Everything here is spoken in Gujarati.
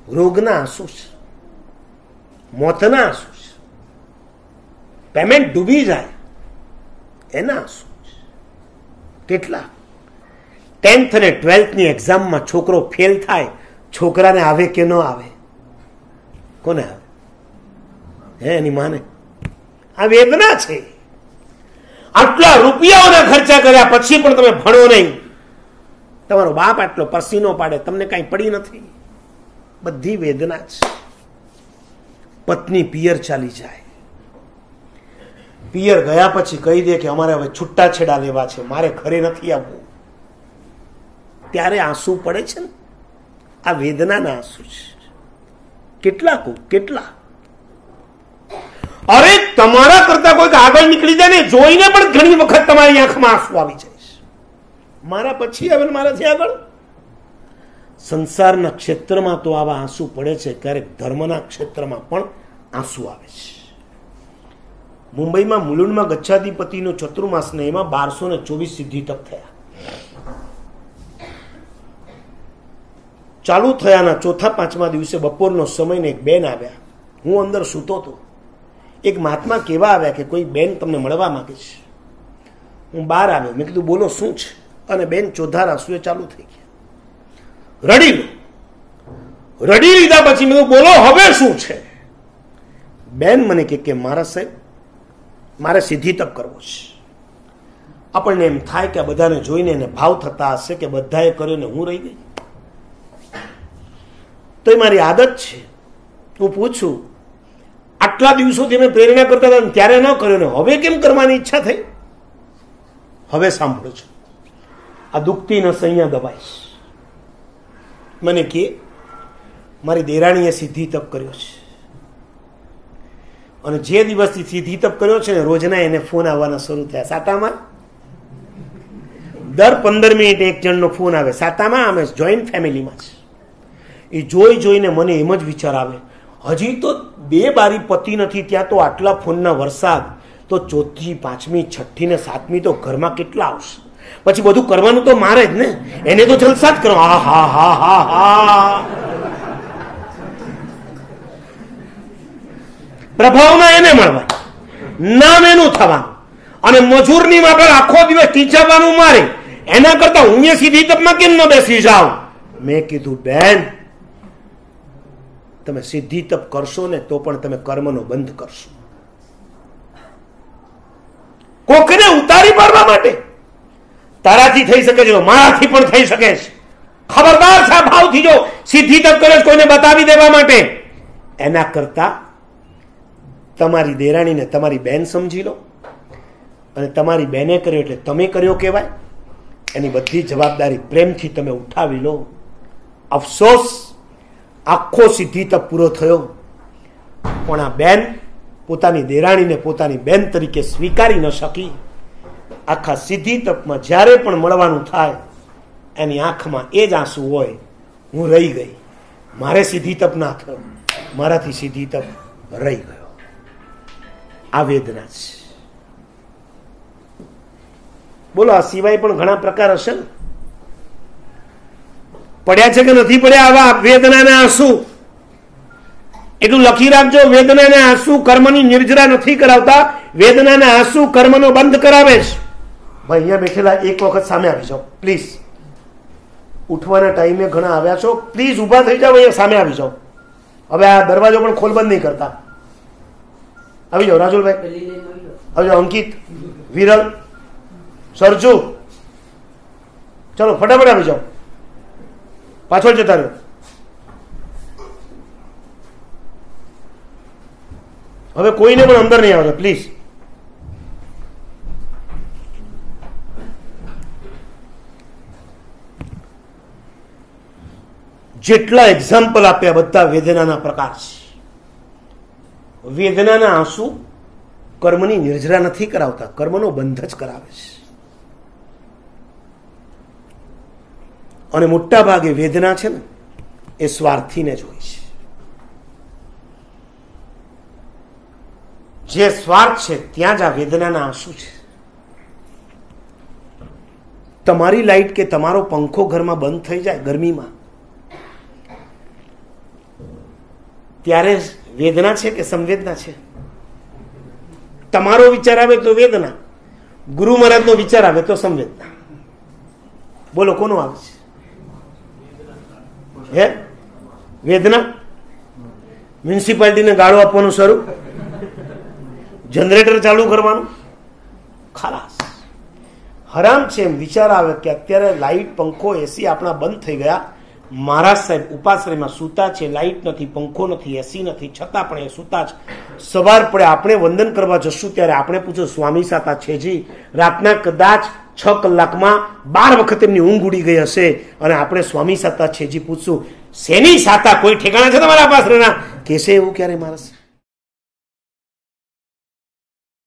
રોગના આંસુ છે, મોતના આંસુ છે, પેમેન્ટ ડૂબી જાય એના આંસુ છે. કેટલા 10th અને 12th ની એક્ઝામમાં છોકરો ફેલ થાય, છોકરાને આવે કે ન આવે? કોને આવે? હે, એની માને. આ વેદના છે. આટલા રૂપિયાઓના ખર્ચા કર્યા પછી પણ તમે ભણો નહીં. તમારો બાપ આટલો પસીનો પાડે, તમને કાંઈ પડી નથી. બધી વેદના છે. પત્ની પિયર ચાલી જાય, પિયર ગયા પછી કહી દે કે અમારે હવે છૂટા છેડા લેવા છે, મારે ઘરે નથી આવવું, ત્યારે આંસુ પડે છે ને. આ વેદનાના આંસુ છે. કેટલા અરે તમારા કરતા કોઈક આગળ નીકળી જાય ને, જોઈને પણ ઘણી વખત તમારી આંખમાં આંસુ આવી જાય. મારા પછી આવે, મારાથી આગળ. સંસારના ક્ષેત્રમાં તો આવા આંસુ પડે છે, ક્યારેક ધર્મના ક્ષેત્રમાં પણ આંસુ આવે છે. મુંબઈમાં મુલુંડમાં ગચ્છાધિપતિનો ચતુર્માસ ને એમાં 1224 સિદ્ધિ તપ થયા. ચાલુ થયાના ચોથા પાંચમા દિવસે બપોરનો સમય ને એક બેન આવ્યા. હું અંદર સૂતો હતો. એક મહાત્મા કેવા આવ્યા કે કોઈ બેન તમને મળવા માંગે છે. હું બહાર આવ્યો. મેં કીધું બોલો શું છે? અને બેન ચોધાર આંસુએ ચાલુ થઈ ગયા. રડી લીધા પછી મેં બોલો હવે શું છે? બેન મને કે મારા સાહેબ, મારે સિદ્ધિ તપ કરવો છે. આપણને એમ થાય કે આ બધાને જોઈને એને ભાવ થતા હશે કે બધાએ કર્યો ને હું રહી ગઈ. તો એ મારી આદત છે. હું પૂછું, આટલા દિવસોથી મેં પ્રેરણા કરતા હતા ત્યારે ન કર્યો ને હવે કેમ કરવાની ઈચ્છા થઈ? હવે સાંભળો છો, આ દુખતી નસ અહીંયા દબાઈશ. મને કે મારી દેરાણીએ સિદ્ધિ તપ કર્યો છે, અને જે દિવસથી સિદ્ધિ તપ કર્યો છે ને રોજના એને ફોન આવવાના શરૂ થયા. સાતામાં દર 15 મિનિટે એક જણનો ફોન આવે. સાતામાં અમે જોઈન્ટ ફેમિલીમાં છે. એ જોઈને મને એમ જ વિચાર આવે, હજી તો 2 બારી પતિ નથી ત્યાં તો આટલા ફોનના વરસાદ, તો 4th, 5મી, 6ઠ્ઠી ને 7મી તો ઘરમાં કેટલા આવશે? પછી બધું કરવાનું તો મારે જ ને, એને તો જલસા જ કરો. હા પ્રભાવમાં એને મળવા, નામ એનું થવાનું, અને મજૂરની માપે આખો દિવસ ટીચાવવાનું મારે. એના કરતા હું એ સીધી તપમાં કેમ ન બેસી જાઉં? મેં કીધું બેન, તમે સિદ્ધિ તપ કરશો ને તો પણ તમે કર્મનો બંધ કરશો. કોકને ઉતારી પાડવા માટે તારાથી થઈ શકે છે, મારાથી પણ થઈ શકે છે. ખબરદાર છે ભાવથી જો સિદ્ધિ તપ કરે કોઈને બતાવી દેવા માટે. એના કરતા તમારી દેરાણીને તમારી બેન સમજી લો, અને તમારી બેને કર્યો એટલે તમે કર્યો કહેવાય. એની બધી જવાબદારી પ્રેમથી તમે ઉઠાવી લો. અફસોસ, આખો સિદ્ધિ તપ પૂરો થયો, પણ આ બેન પોતાની દેરાણીને પોતાની બેન તરીકે સ્વીકારી ન શકી. આખા સિદ્ધિ તપમાં જ્યારે પણ મળવાનું થાય એની આંખમાં એ જ આંસુ હોય, હું રહી ગઈ, મારે સિદ્ધિ તપ ના થયો, મારાથી સિદ્ધિ તપ રહી ગયો. આ વેદના છે. બોલો, આ સિવાય પણ ઘણા પ્રકાર હશે ને? પડ્યા છે કે નથી પડ્યા આવા વેદનાના આંસુ? એટલું લખી રાખજો, વેદનાના આંસુ કર્મની નિર્જરા નથી કરાવતા, વેદનાના આંસુ કર્મનો બંધ કરાવે છે. ભાઈ અહીંયા બેઠેલા એક વખત સામે આવી જાઓ પ્લીઝ. ઉઠવાના ટાઈમે ઘણા આવ્યા છો, પ્લીઝ ઉભા થઈ જાઓ, અહીંયા સામે આવી જાઓ. હવે આ દરવાજો પણ ખોલ બંધ નહીં કરતા. આવી જાઓ રાજુલભાઈ, આવી જાઓ. અંકિત, વિરલ, સરજુ, ચલો ફટાફટ આવી જાઓ. પાછળ જતા રહ્યો. હવે કોઈને પણ અંદર નહીં આવે પ્લીઝ. જેટલા એક્ઝામ્પલ આપ્યા બધા વેદનાના પ્રકાર છે. વેદનાના આંસુ કર્મની નિર્જરા નથી કરાવતા, કર્મનો બંધ જ કરાવે છે. અને મોટા ભાગે વેદના છે ને એ સ્વાર્થીને જ હોય છે. જે સ્વાર્થ છે ત્યાં જ આ વેદનાના આંસુ છે. તમારી લાઈટ કે તમારો પંખો ઘરમાં બંધ થઈ જાય ગરમીમાં, ત્યારે વેદના છે કે સંવેદના છે? તમારો વિચાર આવે તો વેદના, ગુરુ મહારાજનો વિચાર આવે તો સંવેદના. બોલો કોનો આવે છે? હે વેદના? મ્યુનિસિપાલિટીને ગાળો આપવાનું શરૂ, જનરેટર ચાલુ કરવાનું, ખલાસ. હરામ છે એમ વિચાર આવે કે અત્યારે લાઈટ, પંખો, એસી આપણા બંધ થઈ ગયા. મહારાજ સાહેબ ઉપાશ્રયમાં સૂતા છે, લાઈટ નથી, પંખો નથી, એસી નથી, છતાં પણ એ સૂતા છે. સવાર પડે આપણે વંદન કરવા જશું ત્યારે આપણે પૂછો સ્વામી સાતા છે જી? રાતના કદાચ 6 કલાકમાં 12 વખત એમની ઊંઘ ઉડી ગઈ હશે અને આપણે સ્વામી સાતા છે જી પૂછશું. શેની સાતા? કોઈ ઠેકાણા છે તમારા ઉપાશ્રયના? કેશે એવું ક્યારે માણસ?